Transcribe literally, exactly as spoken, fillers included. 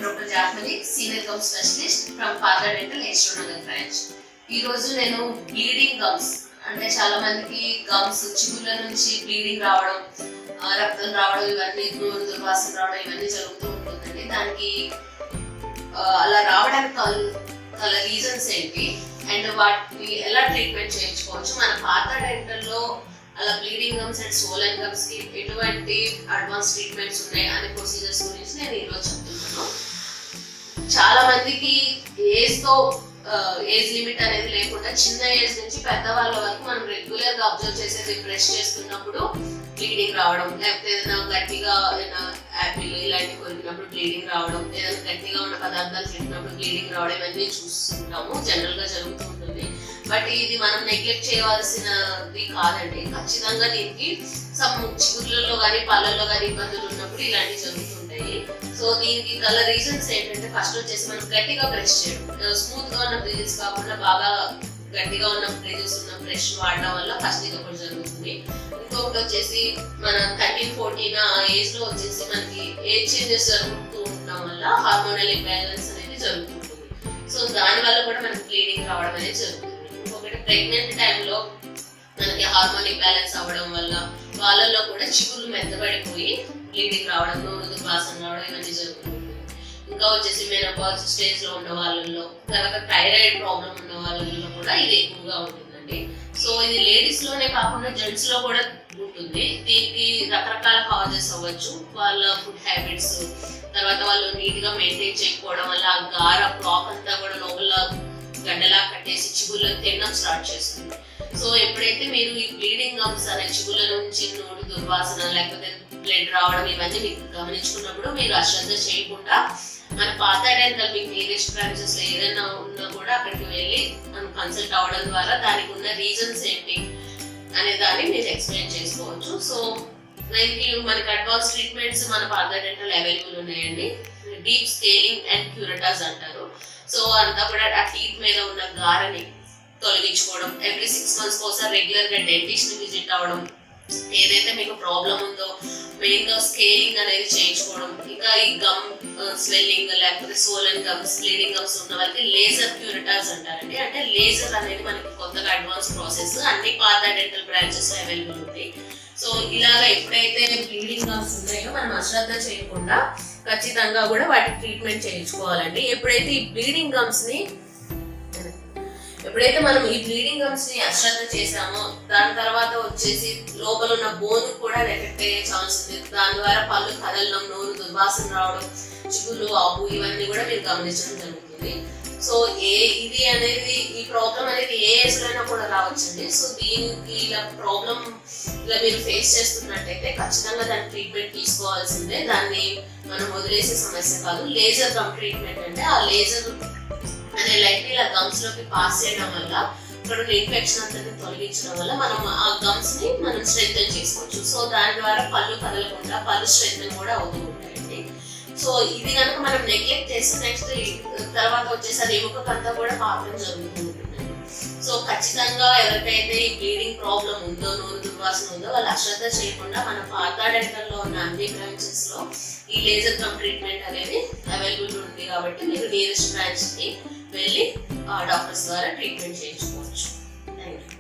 Doctor Jahmani, Senior Gum Specialist from Partha Dental, Yeshwanagar branch. ఈ రోజు నేను bleeding gums అంటే చాలా మందికి గమ్స్ చిగుళ్ళ నుంచి బ్లీడింగ్ రావడం, రక్తం రావడం, ఇవన్నీ నోరు దుర్వాసన రావడం ఇవన్నీ జరుగుతూ ఉంటుందండి. దానికి అలా రావడానికి గల రీజన్స్ ఏంటి అండ్ వాటిని ఎలా ట్రీట్మెంట్ చేయించుకోవచ్చు, మన పాత డెంటల్ లో అలా bleeding gums and swollen gums కి ఎటువంటి అడ్వాన్స్ ట్రీట్మెంట్స్ ఉన్నాయి అనే ప్రొసీజర్స్ గురించి నేను ఈరోజు చెప్తున్నాను. చాలా మందికి ఏజ్ తో ఏజ్ లిమిట్ అనేది లేకుండా చిన్న ఏజ్ నుంచి పెద్దవాళ్ళ వరకు మనం రెగ్యులర్ గా అబ్జర్వ్ చేసేది బ్రష్ చేస్తున్నప్పుడు బ్లీడింగ్ రావడం, లేకపోతే ఏదైనా గట్టిగా ఏదైనా యాపిల్ ఇలాంటివి కొరికినప్పుడు బ్లీడింగ్ రావడం, ఏదైనా గట్టిగా ఉన్న పదార్థాలు తింటున్నప్పుడు బ్లీడింగ్ రావడం ఇవన్నీ చూస్తుంటాము, జనరల్ గా జరుగుతూ ఉంటుంది. బట్ ఇది మనం నెగ్లెక్ట్ చేయవలసినది కాదండి. ఖచ్చితంగా దీనికి సమ్ చిగుర్లలో కానీ పళ్ళల్లో కానీ ఇబ్బందులు ఉన్నప్పుడు ఇలాంటివి జరుగుతుంటాయి. సో దీనికి గల రీజన్స్ ఏంటంటే ఫస్ట్ వచ్చేసి మనం గట్టిగా బ్రష్ చేయడం, స్మూత్ గా ఉన్న బ్రిడ్జెస్ కాకుండా బాగా గట్టిగా ఉన్న బ్రిడ్జెస్ ఉన్న బ్రష్ వాడడం వల్ల ఫస్ట్ ఇది ఒకటి జరుగుతుంది. ఇంకొకటి వచ్చేసి మన థర్టీన్ ఫోర్టీన్ ఆ ఏజ్ లో వచ్చేసి మనకి ఏజ్ చేంజెస్ జరుగుతూ ఉండడం వల్ల హార్మోనల్ ఇంబ్యాలెన్స్ అనేది జరుగుతుంటుంది. సో దాని వల్ల కూడా మనకి బ్లీడింగ్ రావడం అనేది జరుగుతుంది. ఇంకొకటి ప్రెగ్నెంట్ టైంలో మనకి హార్మోన్ ఇంబ్యాలెన్స్ అవ్వడం వల్ల వాళ్ళల్లో కూడా చిగుళ్ళు మెత్తబడిపోయి బ్లీడింగ్ రావడం, నోరు దుర్వాసన రావడం ఇవన్నీ జరుగుతుంది. ఇంకా వచ్చేసి మెనోపాజ్ స్టేజ్ లో ఉన్న వాళ్ళల్లో, తర్వాత థైరాయిడ్ ప్రాబ్లం ఉన్న వాళ్ళల్లో కూడా ఇది ఎక్కువగా ఉంటుందండి. సో ఇది లేడీస్ లోనే కాకుండా జెంట్స్ లో కూడా ఉంటుంది. దీనికి రకరకాల కాజెస్ అవ్వచ్చు. వాళ్ళ ఫుడ్ హ్యాబిట్స్, తర్వాత వాళ్ళు నీట్ గా మెయింటైన్ చేయకపోవడం వల్ల ఆ గార బ్లాక్ అంతా కూడా లోపల గడ్డలా కట్టేసి చిగుళ్ళు తినడం స్టార్ట్ చేస్తుంది. సో ఎప్పుడైతే మీరు ఈ బ్లీడింగ్ గమ్స్ అనే చిగుళ్ళ నుంచి నోటి దుర్వాసన లేకపోతే బ్లడ్ రావడం ఇవన్నీ మీకు గమనించుకున్నప్పుడు మీరు అశ్రద్ధ చేయకుండా మన పాత డెంటల్ మీకు నియరెస్ట్ బ్రాంచెస్ లో ఏదైనా ఉన్నా కూడా అక్కడికి వెళ్ళి మనం కన్సల్ట్ అవ్వడం ద్వారా దానికి ఉన్న రీజన్స్ ఏంటి అనే దాన్ని మీరు ఎక్స్ప్లెయిన్ చేసుకోవచ్చు. సో దీనికి మనకి అడ్వాన్స్ ట్రీట్మెంట్స్ మన పాత డెంటల్ అవైలబుల్ ఉన్నాయండి. డీప్ స్కేలింగ్ అండ్ క్యూరటాస్ అంటారు. సో అంతా కూడా ఆ టీత్ మీద ఉన్న గారని తొలగించుకోవడం, ఎవ్రీ సిక్స్ మంత్స్ కోసం రెగ్యులర్ గా డెంటిస్ట్ ని విజిట్ అవ్వడం, ఏదైతే మీకు ప్రాబ్లం ఉందో మెయిన్ గా స్కేలింగ్ అనేది చేయించుకోవడం, ఇంకా ఈ గమ్ స్వెల్లింగ్ లేకపోతే సోలన్ గమ్స్ బ్లీడింగ్ గమ్స్ ఉన్న వాళ్ళకి లేజర్ క్యూరటాస్ అంటారండి. అంటే లేజర్ అనేది మనకి కొత్తగా అడ్వాన్స్ ప్రాసెస్ అన్ని పాత డెంటల్ బ్రాంచెస్ అవైలబుల్ ఉంది. సో ఇలాగ ఎప్పుడైతే బ్లీడింగ్ గమ్స్ ఉన్నాయో మనం అశ్రద్ధ చేయకుండా ఖచ్చితంగా కూడా వాటికి ట్రీట్మెంట్ చేయించుకోవాలండి. ఎప్పుడైతే ఈ బ్లీడింగ్ గమ్స్ ని ఎప్పుడైతే మనం ఈ బ్లీడింగ్ గమ్స్ ని అశ్రద్ధ చేసామో దాని తర్వాత వచ్చేసి లోపల ఉన్న బోన్ కూడా ఎఫెక్ట్ అయ్యే ఛాన్స్ ఉంది. దాని ద్వారా పళ్ళు కదలడం, నోరు దుర్వాసన రావడం, చిగుళ్ళు వాపు ఇవన్నీ కూడా మీరు గమనించడం జరుగుతుంది. సో ఏ ఇది అనేది ఈ ప్రాబ్లం అనేది ఏ ఏజ్ లో అయినా కూడా రావచ్చండి. సో దీనికి ఇలా ప్రాబ్లం ఇలా మీరు ఫేస్ చేస్తున్నట్టయితే ఖచ్చితంగా దాని ట్రీట్మెంట్ తీసుకోవాల్సిందే. దాన్ని మనం వదిలేసే సమస్య కాదు. లేజర్ గమ్ ట్రీట్మెంట్ అంటే ఆ లేజర్ అనే లైట్ ఇలా గమ్స్ లోకి పాస్ చేయడం వల్ల ఇక్కడ ఉన్న ఇన్ఫెక్షన్ అంతా తొలగించడం వల్ల మనం ఆ గమ్స్ ని మనం స్ట్రెంథెన్ చేసుకోవచ్చు. సో దాని ద్వారా పళ్ళు కదలకుండా పళ్ళు స్ట్రెంథెన్ కూడా అవుతూ ఉంటాయండి. సో ఇది కనుక మనం నెగ్లెక్ట్ చేస్తే నెక్స్ట్ తర్వాత వచ్చేసి అది ఎముకకంతా కూడా పాపడం జరుగుతూ ఉంటుందండి. సో ఖచ్చితంగా ఎవరికైతే ఈ బ్లీడింగ్ ప్రాబ్లం ఉందో, నోరు దుర్వాసన ఉందో వాళ్ళు అశ్రద్ధ చేయకుండా మన పాత డెంటల్ లో ఉన్న అన్ని బ్రాంచెస్ లో ఈ లేజర్ గమ్ ట్రీట్మెంట్ అనేది అవైలబుల్ ఉంది కాబట్టి మీరు నియరెస్ట్ బ్రాంచ్ కి వెళ్ళి డాక్టర్స్ ద్వారా ట్రీట్మెంట్ చేయించుకోవచ్చు. Thank you.